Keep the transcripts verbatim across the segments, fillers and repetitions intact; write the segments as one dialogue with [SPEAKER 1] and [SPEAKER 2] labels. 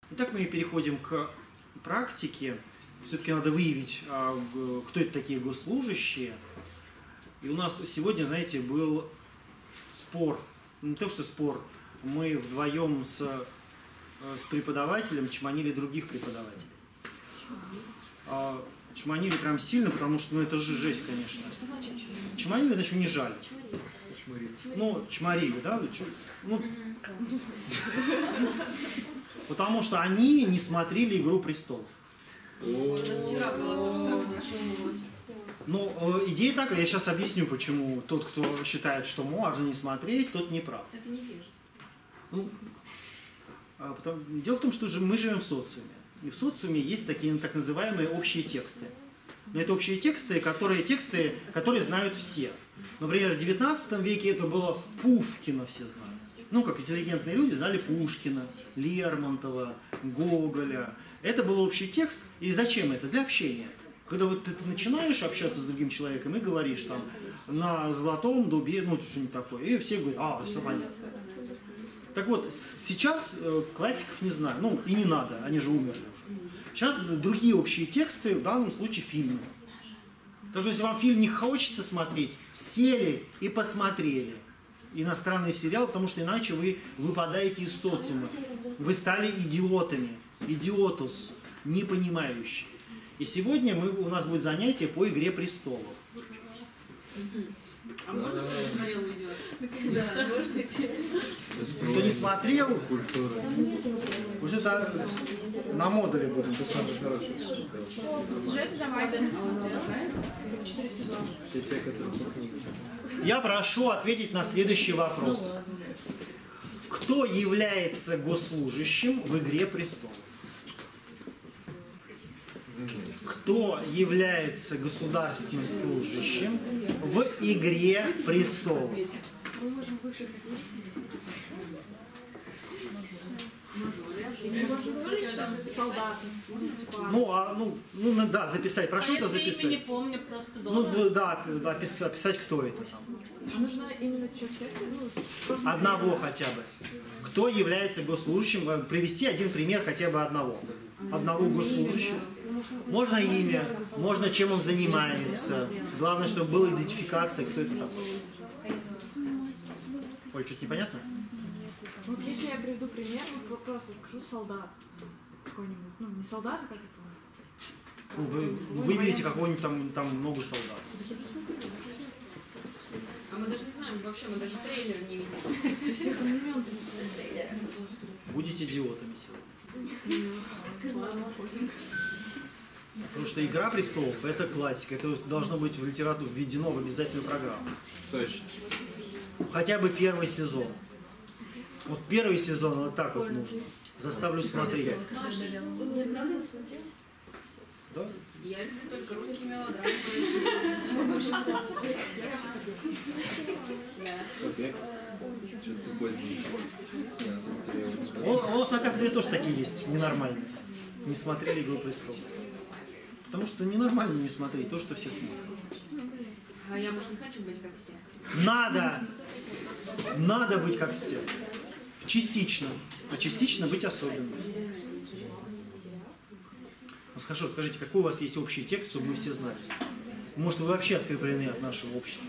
[SPEAKER 1] Итак, мы переходим к практике. Все-таки надо выявить, кто это такие госслужащие. И у нас сегодня, знаете, был спор. Не то, что спор. Мы вдвоем с, с преподавателем чманили других преподавателей. Чманили прям сильно, потому что, ну, это же жесть, конечно. Чманили, значит, унижали. Ну, чморили, да? Ну, потому что они не смотрели «Игру престолов».
[SPEAKER 2] У нас вчера было.
[SPEAKER 1] Ну, идея такая, я сейчас объясню, почему тот, кто считает, что можно не смотреть, тот не прав.
[SPEAKER 2] Это невежество.
[SPEAKER 1] Ну, а потом, дело в том, что мы живем в социуме. И в социуме есть такие так называемые общие тексты. Но это общие тексты, которые, тексты, которые знают все. Например, в девятнадцатом веке это было Пушкина все знали. Ну, как интеллигентные люди знали Пушкина, Лермонтова, Гоголя. Это был общий текст. И зачем это? Для общения. Когда вот ты начинаешь общаться с другим человеком и говоришь там на золотом дубе, ну, что-нибудь такое, и все говорят, а, все понятно. Так вот, сейчас э, классиков не знаю, ну, и не надо, они же умерли уже. Сейчас другие общие тексты, в данном случае фильмы. Так что, если вам фильм не хочется смотреть, сели и посмотрели иностранный сериал, потому что иначе вы выпадаете из социума. Вы стали идиотами, идиотус, непонимающие. И сегодня мы, у нас будет занятие по «Игре престолов».
[SPEAKER 2] А можно, кто не смотрел видео?
[SPEAKER 3] Да, можете.
[SPEAKER 1] Кто не смотрел, уже да, на модуле будем. Я прошу ответить на следующий вопрос. Кто является госслужащим в «Игре престолов»? Кто является государственным служащим в «Игре престолов»? Ну, а, ну, ну, да, записать. Прошу
[SPEAKER 2] а
[SPEAKER 1] это
[SPEAKER 2] если
[SPEAKER 1] записать.
[SPEAKER 2] Имя не помню, просто
[SPEAKER 1] ну,
[SPEAKER 2] должен.
[SPEAKER 1] да, да, описать, описать, кто это там.
[SPEAKER 3] А нужно именно человек, ну,
[SPEAKER 1] одного хотя бы. Кто является госслужащим? Привести один пример хотя бы одного. Одного госслужащего. Можно имя, можно чем он занимается. Главное, чтобы была идентификация, кто это такой. Ой, что-то непонятно?
[SPEAKER 3] Вот если я приведу пример, вот просто скажу солдат какой-нибудь, ну не солдат, а как это?
[SPEAKER 1] Ну, вы выберите какого-нибудь там, там много солдат.
[SPEAKER 2] А мы даже не знаем вообще, мы даже трейлер не видели.
[SPEAKER 1] Будете идиотами сегодня. Потому что «Игра престолов» — это классика, это должно быть в литературу введено в обязательную программу.
[SPEAKER 4] Точно.
[SPEAKER 1] Хотя бы первый сезон. Вот первый сезон вот так вот нужно. Заставлю смотреть. Да?
[SPEAKER 2] Я люблю только русские мелодрамы.
[SPEAKER 1] У нас на кафедре тоже такие есть, ненормальные. Не смотрели «Игру престолов». Потому что ненормально не смотреть то, что все смотрят.
[SPEAKER 2] А я, может, не хочу быть как все.
[SPEAKER 1] Надо! Надо быть как все. Частично. А частично быть особенным. Ну, хорошо, скажите, какой у вас есть общий текст, чтобы мы все знали? Может, вы вообще откреплены от нашего общества?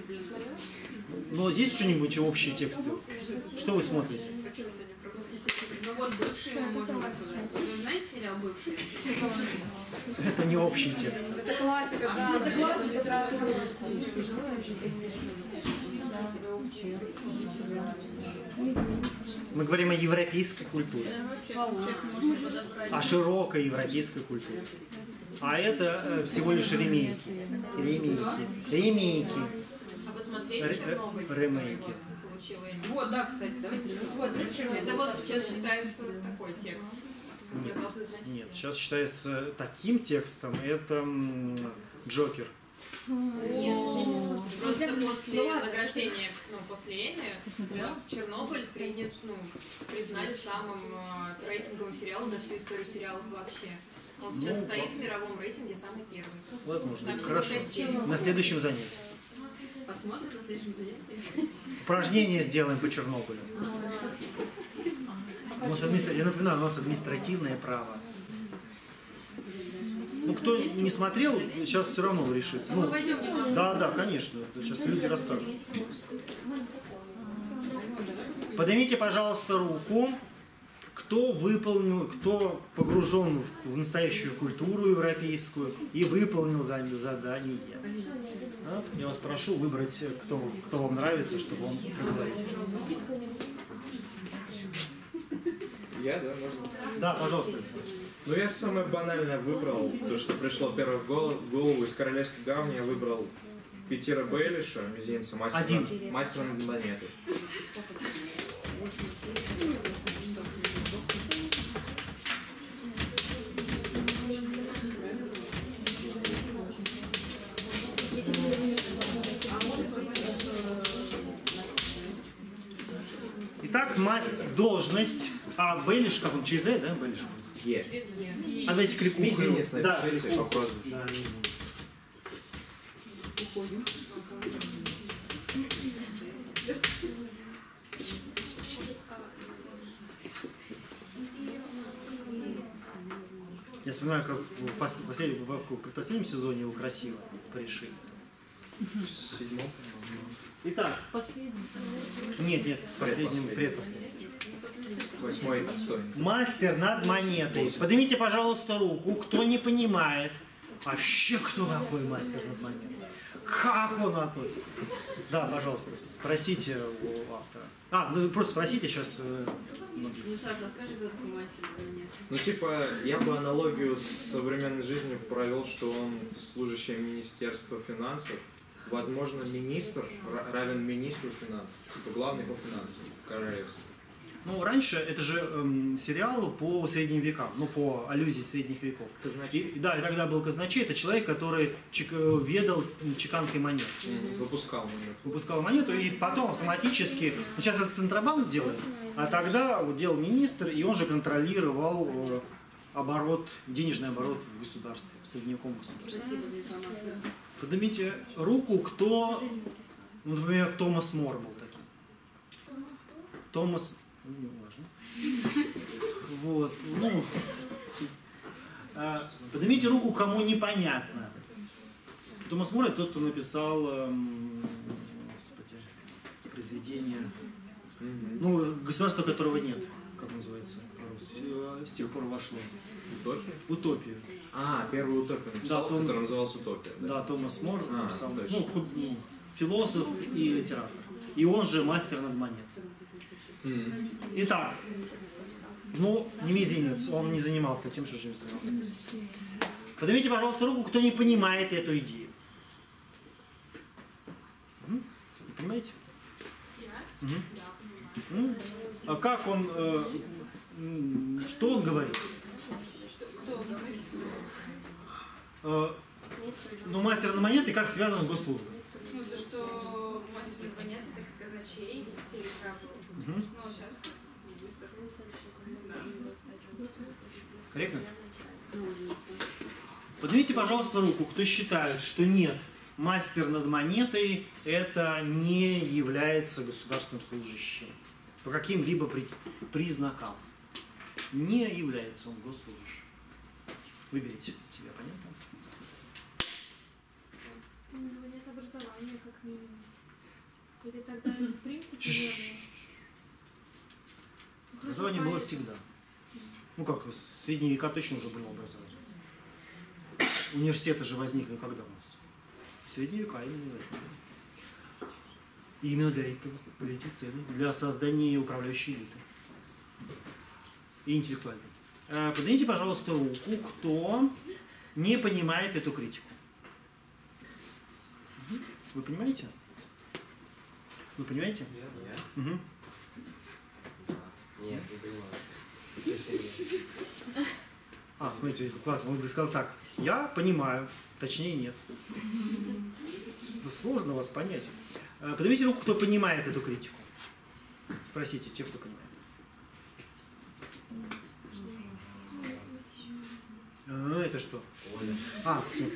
[SPEAKER 1] Но есть что-нибудь общие тексты? Что вы смотрите?
[SPEAKER 2] Ну вот, бывшие мы можем рассказать. Вы знаете сериал «Бывшие»?
[SPEAKER 1] Это не общий текст.
[SPEAKER 3] Это классика, да, это классика.
[SPEAKER 1] Мы говорим о европейской культуре.
[SPEAKER 2] Да, вообще, всех можно подобрать.
[SPEAKER 1] О широкой европейской культуре. А это э, всего лишь ремейки. Ремейки. Ремейки.
[SPEAKER 2] А посмотреть
[SPEAKER 1] Ре-
[SPEAKER 2] Чернобыль.
[SPEAKER 1] Ремейки.
[SPEAKER 2] Вот, да, кстати, давайте. Вот, это вот сейчас считается такой текст.
[SPEAKER 1] Нет, нет, сейчас считается таким текстом, это м, Джокер.
[SPEAKER 2] Нет, просто после награждения, ну, после Эмми, Чернобыль принят, ну, признали самым э, рейтинговым сериалом за всю историю сериалов вообще. Он сейчас
[SPEAKER 1] Ну,
[SPEAKER 2] стоит в мировом рейтинге самый первый.
[SPEAKER 1] Возможно.
[SPEAKER 2] Там
[SPEAKER 1] Хорошо.
[SPEAKER 2] семьдесят пять серий.
[SPEAKER 1] На следующем занятии.
[SPEAKER 2] Посмотрим на следующем занятии.
[SPEAKER 1] Упражнение сделаем по Чернобылю. У нас администра... Я напоминаю, у нас административное право. Ну, кто не смотрел, сейчас все равно решит. Ну, да, да, конечно. Сейчас люди расскажут. Поднимите, пожалуйста, руку, кто выполнил, кто погружен в, в настоящую культуру европейскую и выполнил задание. Да? Я вас прошу выбрать, кто, кто вам нравится, чтобы он проговорил.
[SPEAKER 4] Я, да, можно?
[SPEAKER 1] Да, пожалуйста.
[SPEAKER 4] Ну, я самое банальное выбрал, то, что пришло первое в голову, в голову из Королевской гавни, я выбрал Питера Бейлиша, мизинца, мастера,
[SPEAKER 1] Один.
[SPEAKER 4] мастера над монетой.
[SPEAKER 1] Итак, масть, должность, а Бейлиш, как он, через «э», да, Бейлиш?
[SPEAKER 4] Е.
[SPEAKER 1] А давайте клику.
[SPEAKER 4] Мизинец
[SPEAKER 1] Да,
[SPEAKER 4] напишите по прозвищу.
[SPEAKER 1] да, я вспоминаю, как в, пос последнем, в последнем сезоне его красиво порешили.
[SPEAKER 4] В седьмом.
[SPEAKER 1] Итак.
[SPEAKER 3] Последний.
[SPEAKER 1] Нет, нет, последним,
[SPEAKER 4] Предпоследний.
[SPEAKER 1] предпоследним.
[SPEAKER 4] Восьмой отстой.
[SPEAKER 1] Мастер над монетой. Поднимите, пожалуйста, руку, кто не понимает. Вообще, кто такой мастер над монетой? Как он относится? Да, пожалуйста, спросите у автора. А, ну просто спросите сейчас.
[SPEAKER 5] Ну, Саша, расскажи, кто такой мастер над монетой.
[SPEAKER 4] Ну, типа, я бы аналогию с современной жизнью провел, что он служащий Министерства финансов. Возможно, министр равен министру финансов. Типа, главный по финансам в королевстве.
[SPEAKER 1] Ну, раньше это же эм, сериал по средним векам, ну, по аллюзии средних веков.
[SPEAKER 4] Казначей.
[SPEAKER 1] И, да, и тогда был казначей, это человек, который чек, ведал чеканкой монет.
[SPEAKER 4] Mm-hmm. Выпускал монету.
[SPEAKER 1] Выпускал монету, и потом автоматически, ну, сейчас это Центробанк делает, а тогда вот делал министр, и он же контролировал э, оборот, денежный оборот в государстве, в средневековом государстве.
[SPEAKER 5] Спасибо за информацию.
[SPEAKER 1] Поднимите руку, кто, ну, например, Томас Мор был таким. Томас, ну, не важно. Вот, ну, а, поднимите руку, кому непонятно. Томас Мор — это тот, кто написал, эм, господи, произведение,
[SPEAKER 4] Mm-hmm.
[SPEAKER 1] ну, государство, которого нет, как называется по-русски, с тех пор вошло.
[SPEAKER 4] Утопия?
[SPEAKER 1] Утопию.
[SPEAKER 4] А, первую утопию написал,
[SPEAKER 1] Да, Том-
[SPEAKER 4] который назывался «Утопия». Да?
[SPEAKER 1] Да, Томас Мор
[SPEAKER 4] А,
[SPEAKER 1] написал,
[SPEAKER 4] точно.
[SPEAKER 1] ну, худ- ну, философ и литератор. И он же мастер над монетой.
[SPEAKER 4] Mm-hmm.
[SPEAKER 1] Итак, ну, не мизинец, он не занимался тем, что же занимался. Поднимите, пожалуйста, руку, кто не понимает эту идею. М? Не понимаете? Угу. М? А как он, э, м, что он говорит? Э, ну, мастер на монеты как связан с госслужбой?
[SPEAKER 2] Ну, то, что мастер монеты, как казначей, телеграф.
[SPEAKER 1] Угу.
[SPEAKER 2] Ну, сейчас министр.
[SPEAKER 1] Корректно? Поднимите, пожалуйста, руку, кто считает, что нет, мастер над монетой это не является государственным служащим по каким-либо при- признакам. Не является он госслужащим. Выберите себя, понятно?
[SPEAKER 6] У него нет образования, как минимум. Или тогда, в принципе, не было.
[SPEAKER 1] Образование было всегда. Ну как, в средние века точно уже было образование. Университеты же возникли когда у нас? В средние века именно возникли. И именно для, этого, для этих целей, для создания управляющей элиты. И интеллектуальной. Э, Поднимите, пожалуйста, руку, кто не понимает эту критику. Мгм. Вы понимаете? Вы понимаете?
[SPEAKER 7] Я?
[SPEAKER 1] Угу.
[SPEAKER 7] Нет, не понимаю.
[SPEAKER 1] А, смотрите, классно. Он бы сказал так. Я понимаю, точнее нет. Сложно вас понять. Э, Поднимите руку, кто понимает эту критику. Спросите, те, кто понимает. А, это что?
[SPEAKER 7] Оля.
[SPEAKER 1] А, все.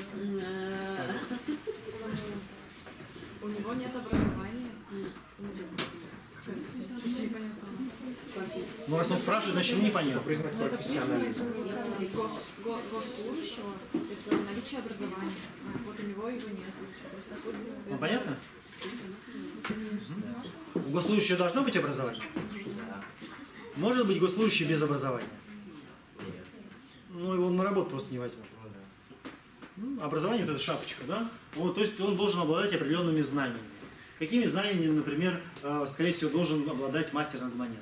[SPEAKER 3] У него нет образования. Непонятно.
[SPEAKER 1] Ну, раз он спрашивает, значит, ему непонятно.
[SPEAKER 4] Признак
[SPEAKER 3] Но это признак
[SPEAKER 4] профессионализма.
[SPEAKER 3] э, гос- го- госслужащего, это наличие образования. А вот у него его нет. То есть такой,
[SPEAKER 1] Ну, понятно? У госслужащего должно быть образование? Может быть госслужащий без образования? Ну, его на работу просто не возьмут. Ну, образование – это шапочка, да? Вот, то есть он должен обладать определенными знаниями. Какими знаниями, например, э, скорее всего, должен обладать мастер над монетой?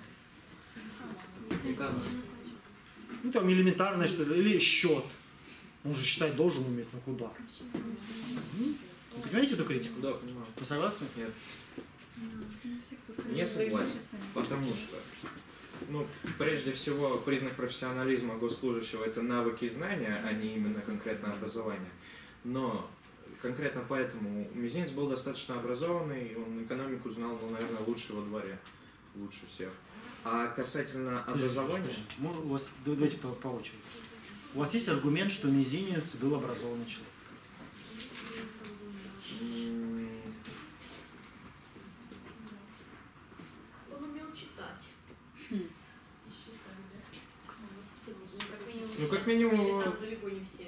[SPEAKER 1] Ну, там элементарное что-то, или счет. Он же считать должен уметь, ну куда? Вы понимаете эту критику?
[SPEAKER 4] Да, понимаю.
[SPEAKER 1] Вы согласны?
[SPEAKER 4] Нет. Не согласен, потому что, ну, прежде всего, признак профессионализма госслужащего – это навыки и знания, а не именно конкретно образование. Но конкретно поэтому Мизинец был достаточно образованный, он экономику знал, ну, наверное, лучше во дворе, лучше всех. А касательно образования…
[SPEAKER 1] Может, у вас, давайте по, по очереди. У вас есть аргумент, что Мизинец был образованный человек?
[SPEAKER 5] Он умел читать.
[SPEAKER 4] Ну, как минимум,
[SPEAKER 5] Или там далеко не все.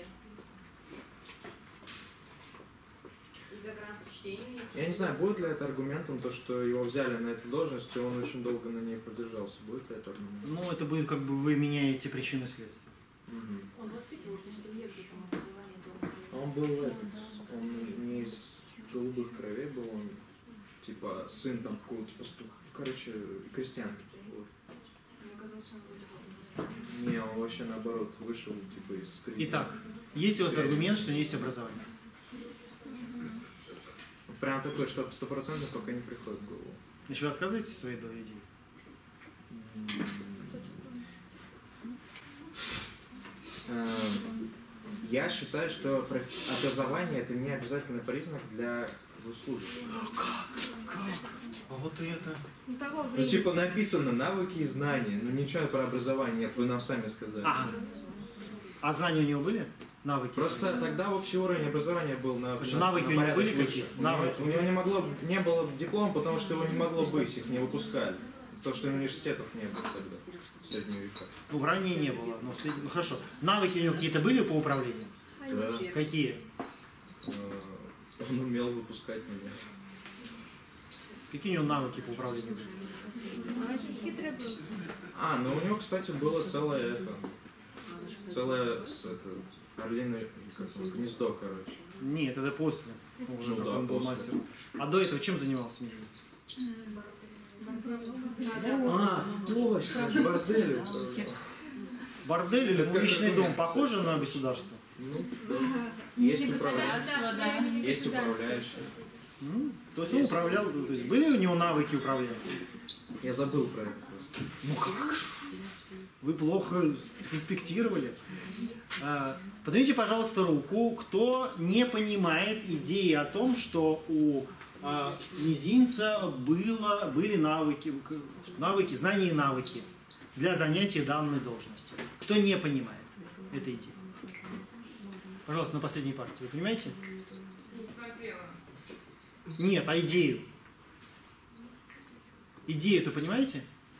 [SPEAKER 5] И как раз с чтением.
[SPEAKER 4] я не знаю, будет ли это аргументом, то, что его взяли на эту должность, и он очень долго на ней продержался. Будет ли это аргументом?
[SPEAKER 1] Ну, это будет как бы вы меняете причины следствия.
[SPEAKER 4] Мгм.
[SPEAKER 5] Он воспитывался в семье, где там образование было.
[SPEAKER 4] Он был этот, он не из голубых кровей был, он типа сын там какого-то пастуха, короче, крестьянки. Вот.
[SPEAKER 5] Мне казалось, он вроде бы воспитан.
[SPEAKER 4] Не, он вообще наоборот вышел типа из крестьян.
[SPEAKER 1] Итак, есть у вас аргумент, что есть образование?
[SPEAKER 4] Прям такой, что сто процентов пока не приходит в голову.
[SPEAKER 1] Значит, вы отказываетесь от своей идеи?
[SPEAKER 4] Эм, Я считаю, что проф- образование это не обязательный признак для госслужащих.
[SPEAKER 1] А вот и это.
[SPEAKER 6] Ну, того
[SPEAKER 4] Ну
[SPEAKER 6] времени.
[SPEAKER 4] типа написано навыки и знания, но ничего про образование нет, вы нам сами сказали.
[SPEAKER 1] А, а знания у него были? Навыки?
[SPEAKER 4] Просто тогда общий уровень образования был на,
[SPEAKER 1] Потому что
[SPEAKER 4] на-
[SPEAKER 1] навыки
[SPEAKER 4] на
[SPEAKER 1] у него
[SPEAKER 4] порядок
[SPEAKER 1] были
[SPEAKER 4] выше.
[SPEAKER 1] какие?
[SPEAKER 4] У него,
[SPEAKER 1] Навыки.
[SPEAKER 4] у него не могло, не было диплома, потому что его не могло быть, их не выпускали. То, что университетов не было тогда, в средние века.
[SPEAKER 1] Ну, в ранее не было. Но в среди- ну, хорошо. Навыки у него какие-то были по управлению?
[SPEAKER 4] Да.
[SPEAKER 1] Какие?
[SPEAKER 4] Э, Он умел выпускать меня.
[SPEAKER 1] Какие у него навыки по управлению были?
[SPEAKER 6] Он очень хитрый был.
[SPEAKER 4] А, ну у него, кстати, было целое это, целое с, это, орлиное как его, гнездо, короче.
[SPEAKER 1] Нет, это после. Уже
[SPEAKER 4] Ну
[SPEAKER 1] как
[SPEAKER 4] да,
[SPEAKER 1] он был
[SPEAKER 4] после.
[SPEAKER 1] мастер. А до этого чем занимался Мизинец?
[SPEAKER 4] А, точно, в борделе.
[SPEAKER 1] Бордель или
[SPEAKER 4] Это
[SPEAKER 1] публичный
[SPEAKER 4] как
[SPEAKER 1] дом
[SPEAKER 4] аргумент.
[SPEAKER 1] похоже на государство?
[SPEAKER 4] Ну, да. Есть управляющий. Есть управляющий.
[SPEAKER 1] Ну, то есть он управлял, то есть были у него навыки управленца?
[SPEAKER 4] Я забыл про это просто.
[SPEAKER 1] Ну как ж? Вы плохо конспектировали. А, Поднимите, пожалуйста, руку, кто не понимает идеи о том, что у а, Мизинца было, были навыки, к- навыки, знания и навыки для занятия данной должности. Кто не понимает этой идеи? Пожалуйста, на последней партии. Вы понимаете?
[SPEAKER 2] Не смотрела.
[SPEAKER 1] Нет, а идею. Идею-то понимаете?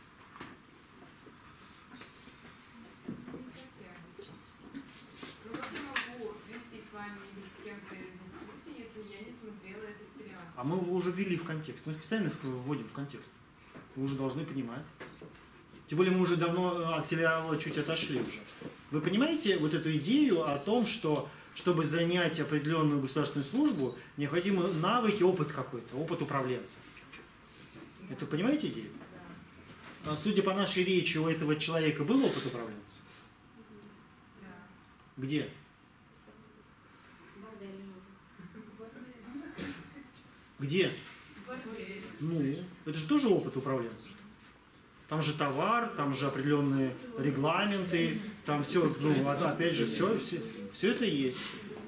[SPEAKER 2] Не совсем. Ну как я могу вести с вами или с кем-то дискуссию, если я не смотрела этот сериал?
[SPEAKER 1] А мы его уже ввели в контекст. Мы постоянно их вводим в контекст. Вы уже должны понимать. Тем более мы уже давно от сериала чуть отошли уже. Вы понимаете вот эту идею о том, что чтобы занять определенную государственную службу, необходимы навыки, опыт какой-то, опыт управленца. Это понимаете идею? А судя по нашей речи, у этого человека был опыт управленца? Где? Где? Ну, это же тоже опыт управленца. Там же товар, там же определенные регламенты, там все, ну, опять же, все, все, все это есть.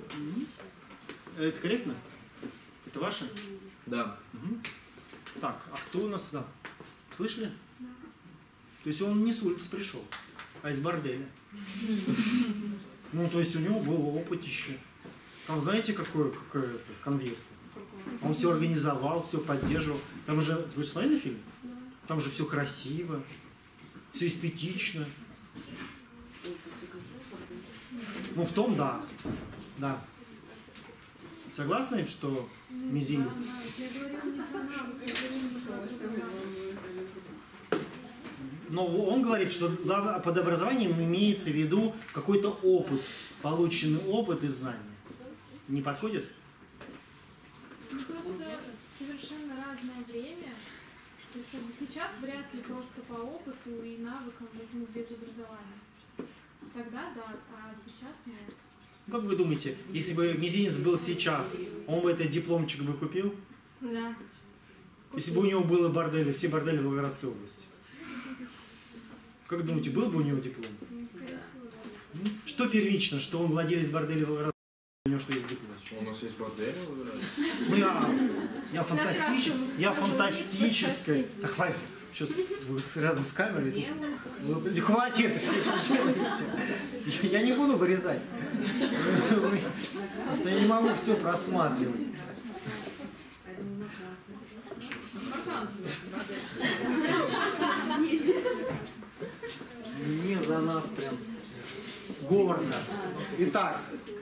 [SPEAKER 1] Это корректно? Это ваше?
[SPEAKER 4] Да.
[SPEAKER 1] Мгм. Так, а кто у нас, да? Слышали? То есть он не с улицы пришел, а из борделя. Ну, то есть у него был опыт еще. Там знаете, какой, какой это, конверт? Он все организовал, все поддерживал. Там же, вы же смотрели фильм? Там же все красиво, все эстетично. Ну, в том, да. Да. Согласны, что мизинец?
[SPEAKER 6] Я говорила не про навык, я говорила не про образование.
[SPEAKER 1] Но он говорит, что под образованием имеется в виду какой-то опыт, полученный опыт и знания. Не подходит?
[SPEAKER 6] Ну, просто совершенно разное время. То есть как бы сейчас вряд ли просто по опыту и навыкам, ну, без образования. Тогда да, а сейчас нет.
[SPEAKER 1] Как вы думаете, если бы мизинец был сейчас, он бы этот дипломчик бы купил?
[SPEAKER 6] Да.
[SPEAKER 1] Если бы у него было бордели, все бордели в Волгоградской области. Как думаете, был бы у него диплом?
[SPEAKER 6] Скорее всего, да.
[SPEAKER 1] Что первично, что он владелец борделя в Волгоградской области, у него что есть диплом?
[SPEAKER 4] У нас есть бордель,
[SPEAKER 1] Ну, я, я, фантастич, я фантастической. Да хватит. Сейчас вы рядом с камерой. Вы, хватит. Я не буду вырезать. Я не могу все просматривать. Не за нас прям гордо. Итак,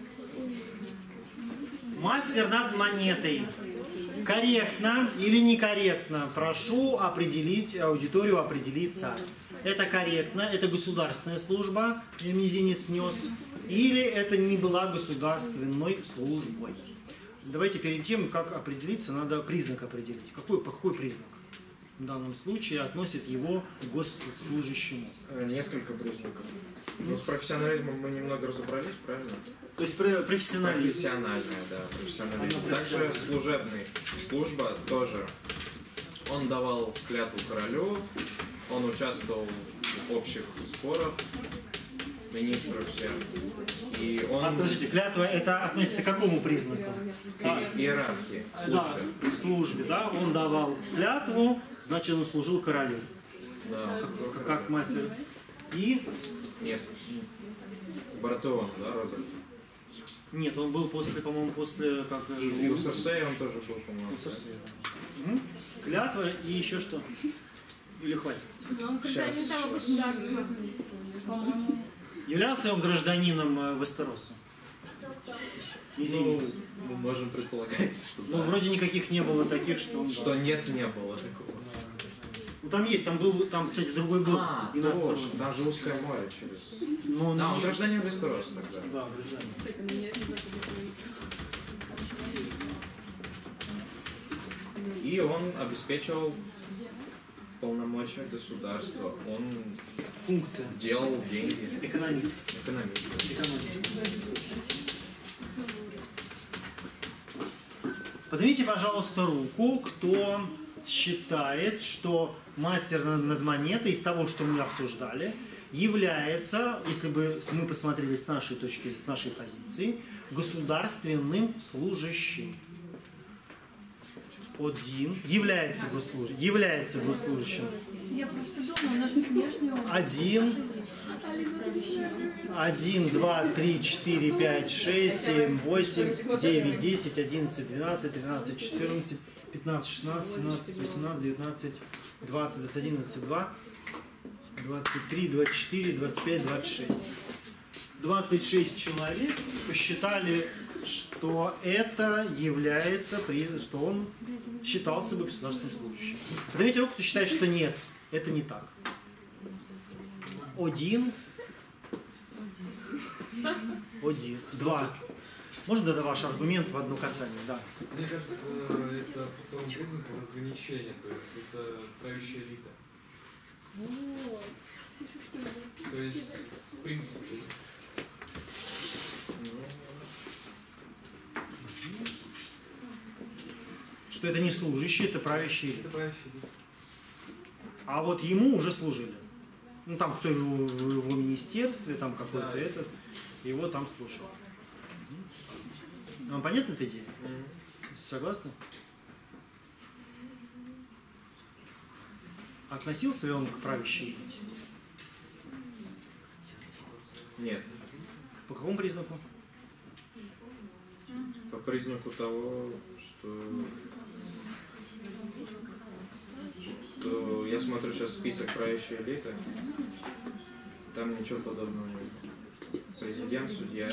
[SPEAKER 1] мастер над монетой. Корректно или некорректно? Прошу определить, аудиторию определиться. Это корректно, это государственная служба, мизинец нес, или это не была государственной службой. Давайте перед тем, как определиться, надо признак определить. Какой, какой признак в данном случае относит его к госслужащему?
[SPEAKER 4] Несколько признаков. Ну, с профессионализмом мы немного разобрались, правильно?
[SPEAKER 1] То есть профессионализм.
[SPEAKER 4] Профессиональная, да, профессионализм. Также служебный. Служба тоже. Он давал клятву королю, он участвовал в общих спорах, министры все. И он...
[SPEAKER 1] А, подождите, клятва это относится к какому признаку?
[SPEAKER 4] К иерархии, службе.
[SPEAKER 1] Да, к службе, да, он давал клятву, значит он служил королю.
[SPEAKER 4] Да,
[SPEAKER 1] Как, как мастер. И...
[SPEAKER 4] Нет, Баратеон, да, Роберт?
[SPEAKER 1] Нет, он был после, по-моему, после... Как,
[SPEAKER 4] И у Серсея он тоже был, по-моему.
[SPEAKER 1] у Серсея, да. Угу. Клятва и еще что? Или хватит?
[SPEAKER 6] Но он представитель государства. По-моему.
[SPEAKER 1] Являлся он гражданином э, Вестероса? Мизинец.
[SPEAKER 4] Ну, мы можем предполагать, что
[SPEAKER 1] Ну,
[SPEAKER 4] да.
[SPEAKER 1] вроде никаких не было таких, что он...
[SPEAKER 4] Что нет, не было такого.
[SPEAKER 1] Ну, там есть, там был, там, кстати, другой был.
[SPEAKER 4] А,
[SPEAKER 1] иностранный.
[SPEAKER 4] точно, там же узкое море через...
[SPEAKER 1] Но,
[SPEAKER 4] Да, он
[SPEAKER 1] не-
[SPEAKER 4] гражданин Вестероса тогда.
[SPEAKER 1] Да, гражданин.
[SPEAKER 4] И он обеспечивал полномочия государства. Он
[SPEAKER 1] Функция.
[SPEAKER 4] делал деньги.
[SPEAKER 1] Экономист.
[SPEAKER 4] Экономист.
[SPEAKER 1] Экономист. Поднимите, пожалуйста, руку, кто считает, что мастер над монетой из того, что мы обсуждали, является, если бы мы посмотрели с нашей точки, с нашей позиции, государственным служащим. Один является госслужащим. Является госслужащим.
[SPEAKER 6] Я просто думаю, у нас же смежный опыт.
[SPEAKER 1] Один. Один, два, три, четыре, пять, шесть, семь, восемь, девять, десять, одиннадцать, двенадцать, тринадцать, четырнадцать, пятнадцать, шестнадцать, семнадцать, восемнадцать, девятнадцать, двадцать, двадцать один, двадцать два, двадцать три, двадцать четыре, двадцать пять, двадцать шесть. двадцать шесть человек посчитали, что это является признаком, что он считался бы государственным служащим. Поднимите руку, кто считает, что нет, это не так. Один. Один. Два. Можно да, ваш аргумент в одно касание? Да.
[SPEAKER 8] Мне кажется, это по тому признаку разграничения, то есть это правящая элита. То есть, в принципе,
[SPEAKER 1] Что это не служащий, это правящий элита.
[SPEAKER 8] это правящая элита.
[SPEAKER 1] А вот ему уже служили. Ну там кто его в его министерстве, там какой-то
[SPEAKER 8] Да.
[SPEAKER 1] этот, его там слушал. Вам понятна эта идея? Согласны? Относился ли он к правящей элите?
[SPEAKER 4] Нет.
[SPEAKER 1] По какому признаку?
[SPEAKER 4] По признаку того, что что я смотрю сейчас список правящей элиты, там ничего подобного нет. Президент, судья.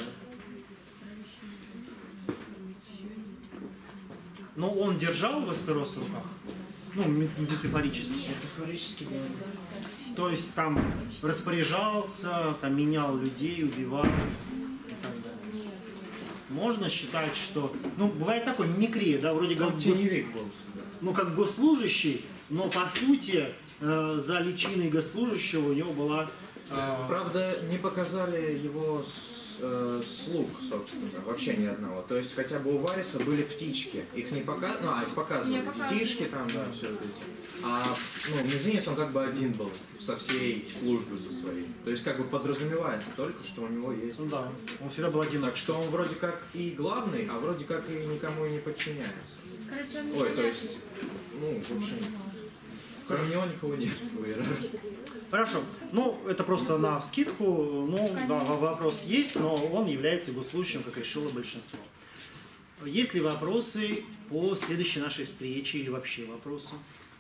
[SPEAKER 1] Но он держал Вестерос в руках? Ну, метафорически.
[SPEAKER 4] Метафорически, да.
[SPEAKER 1] То есть там распоряжался, там менял людей, убивал и так далее. Можно считать, что... Ну, бывает такой мимикрия, да, вроде как... Гос...
[SPEAKER 4] был.
[SPEAKER 1] Ну, как госслужащий, но по сути э, за личиной госслужащего у него была... Э...
[SPEAKER 4] Правда, не показали его с, э, слуг, собственно, вообще ни одного. То есть хотя бы у Вариса были птички. Их не показывали, ну, а их показывали. Детишки там, да, все это. А ну, мизинец он как бы один был со всей службой со своей. То есть как бы подразумевается только, что у него есть...
[SPEAKER 1] Ну да, он всегда был один.
[SPEAKER 4] Так что он вроде как и главный, а вроде как и никому и не подчиняется.
[SPEAKER 6] Короче, он
[SPEAKER 4] Ой, то есть, ну, в общем, кроме него никого нет в иерархии.
[SPEAKER 1] Хорошо. Ну, это просто на вскидку. Ну, да, вопрос есть, но он является госслужащим, как решило большинство. Есть ли вопросы по следующей нашей встрече или вообще вопросы?